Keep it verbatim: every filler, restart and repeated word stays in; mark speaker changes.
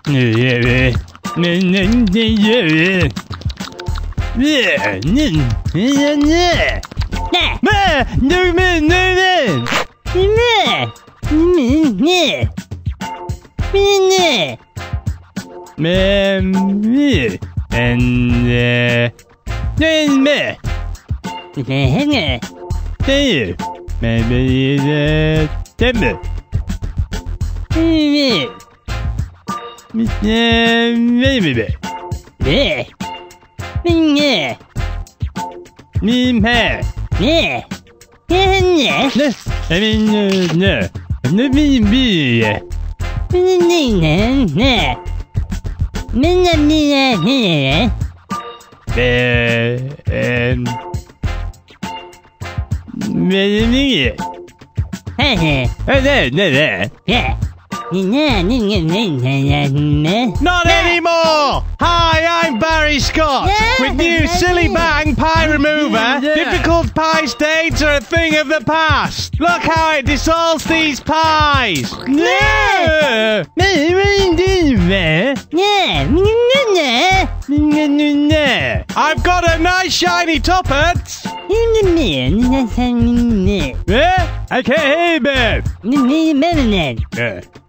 Speaker 1: Not anymore! Hi, I'm Barry Scott. With new Silly Bang Pie Remover, difficult pie states are a thing of the past. Look how it dissolves these pies. I've got a nice shiny tuppence. Yeah? Okay, babe. Yeah.